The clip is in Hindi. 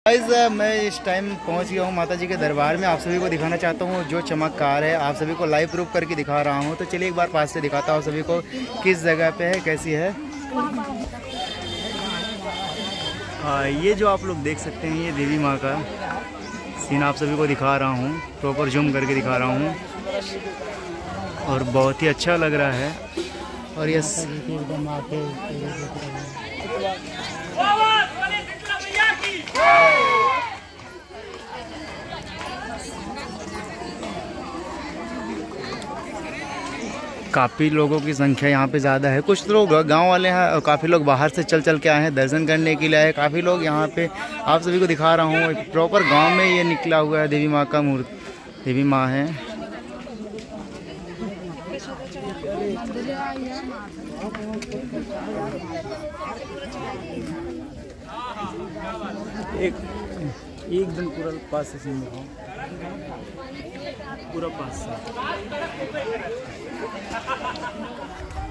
गाइस मैं इस टाइम पहुंच गया हूं माता जी के दरबार में। आप सभी को दिखाना चाहता हूं जो चमत्कार है, आप सभी को लाइव प्रूफ करके दिखा रहा हूं। तो चलिए एक बार पास से दिखाता हूं सभी को किस जगह पे है, कैसी है। ये जो आप लोग देख सकते हैं ये देवी माँ का सीन आप सभी को दिखा रहा हूँ, प्रॉपर जूम करके दिखा रहा हूँ और बहुत ही अच्छा लग रहा है। और ये काफ़ी लोगों की संख्या यहाँ पे ज़्यादा है। कुछ लोग गांव वाले हैं और काफ़ी लोग बाहर से चल चल के आए हैं, दर्शन करने के लिए आए। काफ़ी लोग यहाँ पे आप सभी को दिखा रहा हूँ, प्रॉपर गांव में ये निकला हुआ है देवी माँ का मूर्ति, देवी माँ है। एकदम पूरा पास से सीन दिखाओ, पूरा पास से।